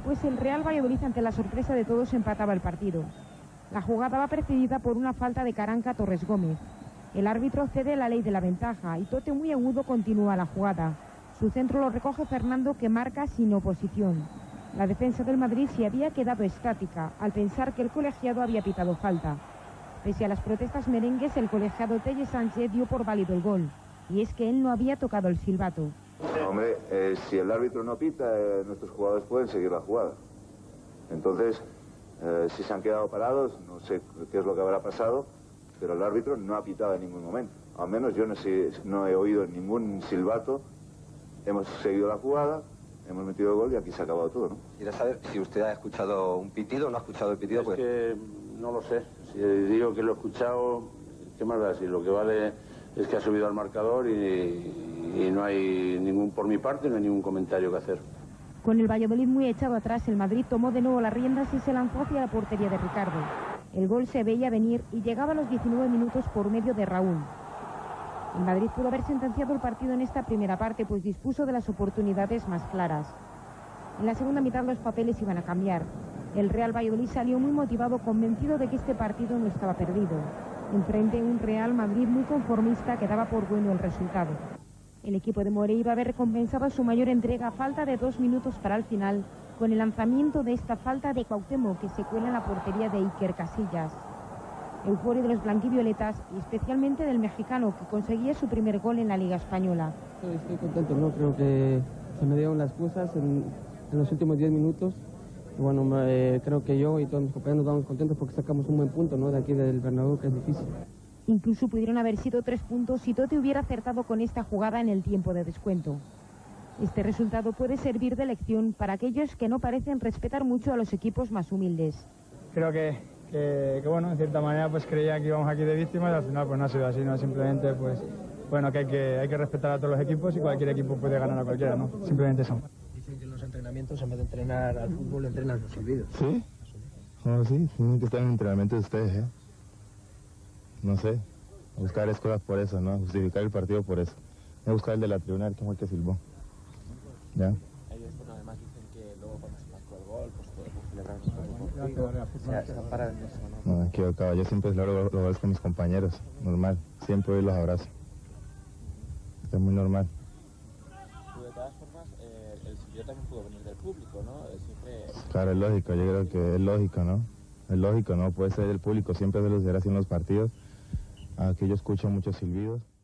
pues el Real Valladolid, ante la sorpresa de todos, empataba el partido. La jugada va precedida por una falta de Caranca a Torres Gómez. El árbitro cede la ley de la ventaja y Tote muy agudo continúa la jugada. Su centro lo recoge Fernando, que marca sin oposición. La defensa del Madrid se había quedado estática al pensar que el colegiado había pitado falta. Pese a las protestas merengues, el colegiado Telle Sánchez dio por válido el gol. Y es que él no había tocado el silbato. Hombre, si el árbitro no pita, nuestros jugadores pueden seguir la jugada. Entonces, si se han quedado parados, no sé qué es lo que habrá pasado, pero el árbitro no ha pitado en ningún momento. Al menos yo no he oído ningún silbato. Hemos seguido la jugada, hemos metido el gol y aquí se ha acabado todo, ¿no? Quiero saber si usted ha escuchado un pitido o no ha escuchado el pitido. Es pues que no lo sé. Si digo que lo he escuchado, ¿qué más da? Si lo que vale es que ha subido al marcador y no hay ningún, por mi parte, no hay ningún comentario que hacer. Con el Valladolid muy echado atrás, el Madrid tomó de nuevo las riendas y se lanzó hacia la portería de Ricardo. El gol se veía venir y llegaba a los 19 minutos por medio de Raúl. El Madrid pudo haber sentenciado el partido en esta primera parte, pues dispuso de las oportunidades más claras. En la segunda mitad los papeles iban a cambiar. El Real Valladolid salió muy motivado, convencido de que este partido no estaba perdido. Enfrente un Real Madrid muy conformista que daba por bueno el resultado. El equipo de Morey iba a haber recompensado su mayor entrega a falta de 2 minutos para el final, con el lanzamiento de esta falta de Cuauhtémoc, que se cuela en la portería de Iker Casillas. Euforia de los blanquivioletas y especialmente del mexicano, que conseguía su primer gol en la Liga Española. Estoy contento, ¿no? Creo que se me dieron las cosas en los últimos 10 minutos. Y bueno, creo que yo y todos mis compañeros nos vamos contentos porque sacamos un buen punto, ¿no?, de aquí del Bernabéu, que es difícil. Incluso pudieron haber sido 3 puntos si Tote hubiera acertado con esta jugada en el tiempo de descuento. Este resultado puede servir de lección para aquellos que no parecen respetar mucho a los equipos más humildes. Creo que bueno, en cierta manera pues creía que íbamos aquí de víctimas y al final pues no ha sido así, ¿no? Simplemente pues bueno, que hay que respetar a todos los equipos y cualquier equipo puede ganar a cualquiera, ¿no? Simplemente eso. Dicen que en los entrenamientos, en vez de entrenar al fútbol, entrenan los silbidos. ¿Sí? No, sí, tienen que estar en entrenamiento de ustedes, ¿eh? No sé, buscar excusas por eso, ¿no? Justificar el partido por eso. Voy a buscar el de la tribuna, que fue el que silbó. ¿Ya? Ellos, bueno, además dicen que luego cuando se marcó el gol, pues celebrar se paran en eso, ¿no? No, equivocado, yo siempre celebro los goles con mis compañeros, normal. Siempre hoy los abrazo. Es muy normal. De todas formas, el silbido también pudo venir del público, ¿no? Siempre... Claro, es lógico, yo creo que es lógico, ¿no? Es lógico, ¿no? Puede ser del público, siempre se los será así en los partidos. Aquí yo escucho muchos silbidos.